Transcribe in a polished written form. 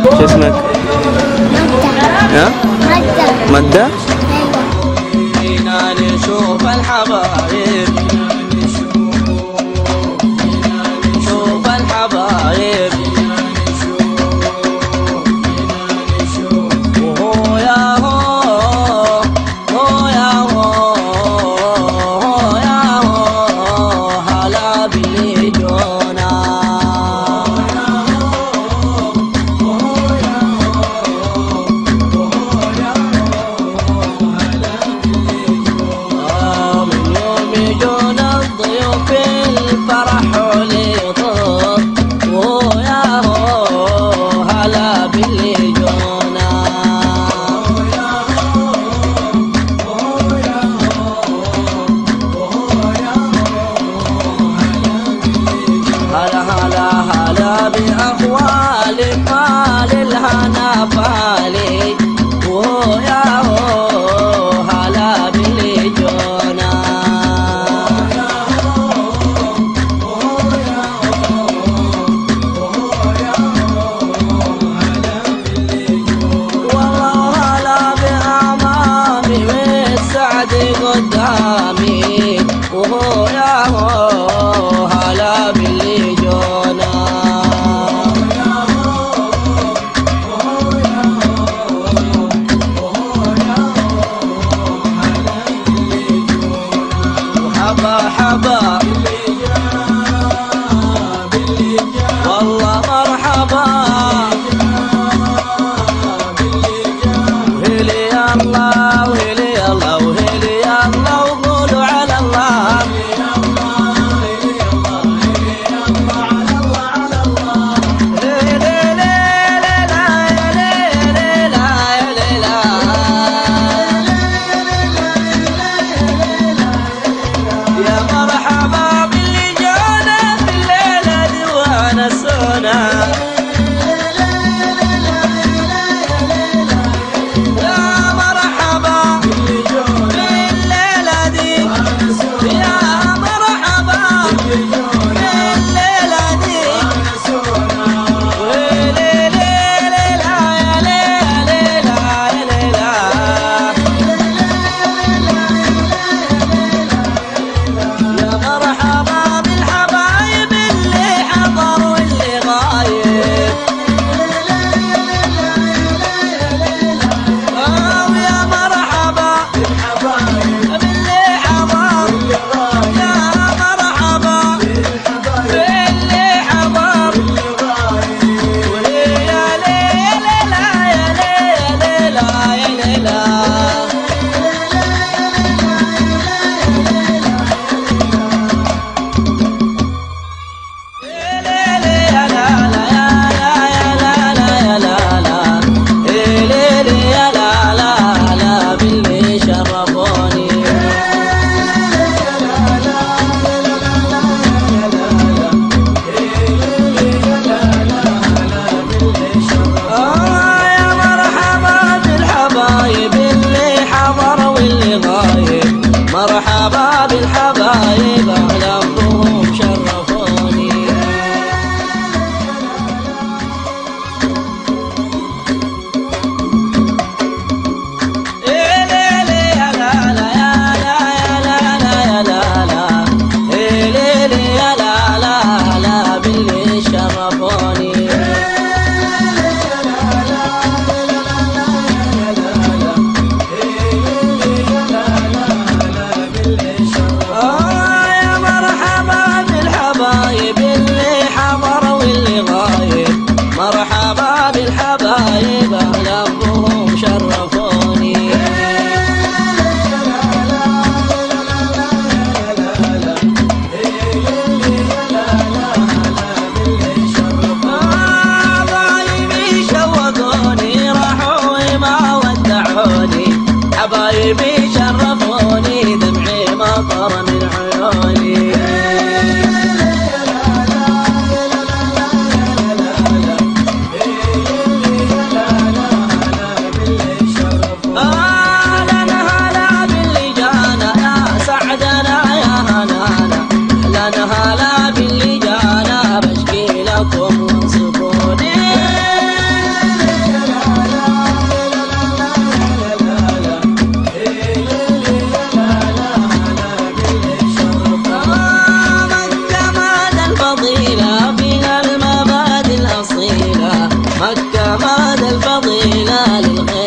شو اسمك؟ ها؟ مدة؟ فينا نشوف الحبايب، نشوف الحبايب، وهو يا هو، هو يا هو، هو يا هو، هلا باللي جونا. بأخوالي مال الهنا فالي، وهو يا هو هلا باللي جونا. والله هلا بأمامي والسعد قدامي، وهو يا هو هلا باللي جونا. مرحبا والله مرحبا، وهلي الله وهلي الله وهلي الله، وقولوا على الله. مرحبا بالحبايب أهلا بهم شرفوني. باللي شرفوني. مرحبا بالحبايب أهلا بهم شرفوني. حبايبي شوقوني راحوا ما ودعوني، حبايبي شرفوني دمعي مطر من عيوني. هلا باللي جانا بشكي لكم وانصفوني. للخير